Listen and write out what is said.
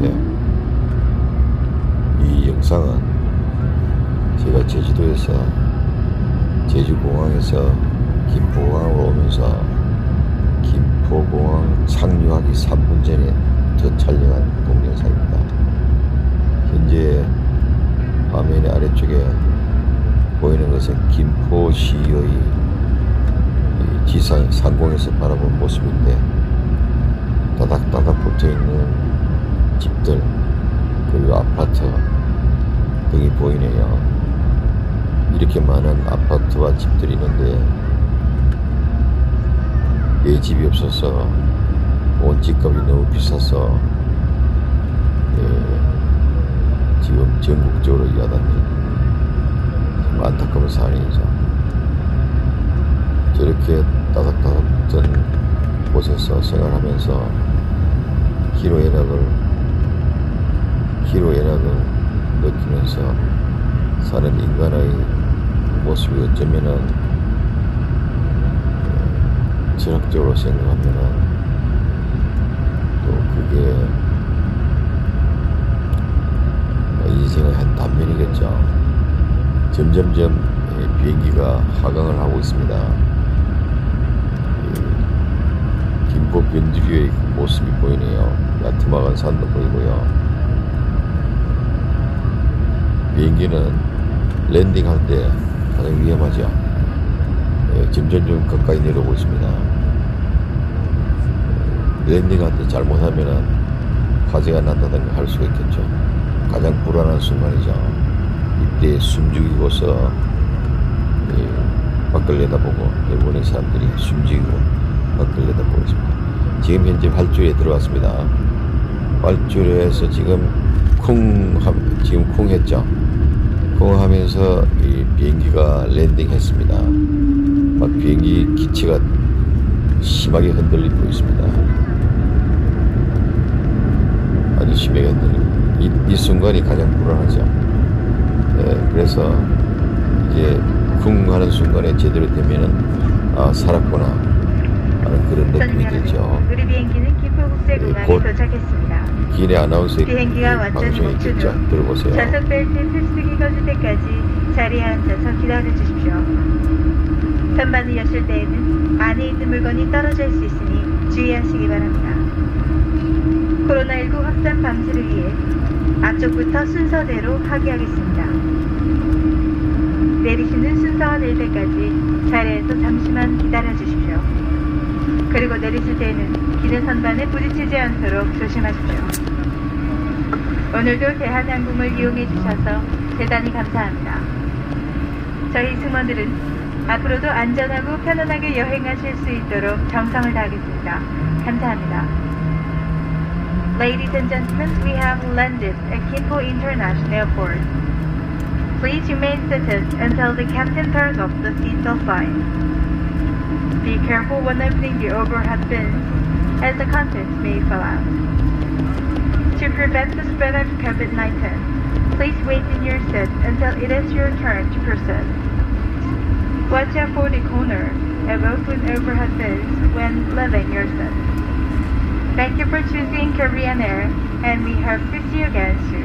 안녕하세요. 이 영상은 제가 제주도에서 제주공항에서 김포공항으로 오면서 김포공항 착륙하기 3분 전에 촬영한 동영상입니다. 현재 화면의 아래쪽에 보이는 것은 김포시의 지상 상공에서 바라본 모습인데, 따닥따닥 붙어있는 집들 그리고 아파트 등이 보이네요. 이렇게 많은 아파트와 집들이 있는데 내 집이 없어서 온 집값이 너무 비싸서 지금 전국적으로 야단이 좀 안타까운 상황이죠. 저렇게 따닥따닥 붙은 곳에서 생활하면서 기로애락을 느끼면서 사는 인간의 모습이 어쩌면은 철학적으로 생각하면은 또 그게 인생의 한 단면이겠죠. 점점점 비행기가 하강을 하고 있습니다. 김포 변두리의 모습이 보이네요. 야트막한 산도 보이고요. 비행기는 랜딩할 때 가장 위험하죠. 점점 좀 가까이 내려오고 있습니다. 랜딩할 때 잘못하면 화재가 난다든가 할 수가 있겠죠. 가장 불안한 순간이죠. 이때 숨죽이고서 밖을 내다보고 일본의 사람들이 숨죽이고 밖을 내다보고 있습니다. 지금 현재 활주로에 들어왔습니다. 활주로에서 지금 쿵 했죠. 쿵 하면서 이 비행기가 랜딩했습니다. 막 비행기 기체가 심하게 흔들리고 있습니다. 아주 심하게 흔들리고 이 순간이 가장 불안하죠. 그래서 이제 쿵 하는 순간에 제대로 되면은 살았구나 하는 그런 느낌이 들죠. 우리 비행기는 김포국제공항에 도착했습니다. 기내 아나운서의 비행기가 완전히 멈춘 후 들어보세요. 좌석 벨트 필수기 꺼질 때까지 자리에 앉아서 기다려 주십시오. 선반을 여실 때에는 안에 있는 물건이 떨어질 수 있으니 주의하시기 바랍니다. 코로나19 확산 방지를 위해 앞쪽부터 순서대로 하기하겠습니다. 내리시는 순서가 될 때까지 자리에서 잠시만 기다려 주십시오. 그리고 내리실 때에는 기내 선반에 부딪히지 않도록 조심하십시오. 오늘도 대한항공을 이용해 주셔서 대단히 감사합니다. 저희 승무원들은 앞으로도 안전하고 편안하게 여행하실 수 있도록 정성을 다하겠습니다. 감사합니다. Ladies and gentlemen, we have landed at Kimpo International Airport. Please remain seated until the captain turns off the seatbelt sign. Be careful when opening the overhead bins, as the contents may fall out. To prevent the spread of COVID-19, please wait in your seat until it is your turn to proceed. Watch out for the corner and open overhead bins when leaving your seat. Thank you for choosing Korean Air, and we hope to see you again soon.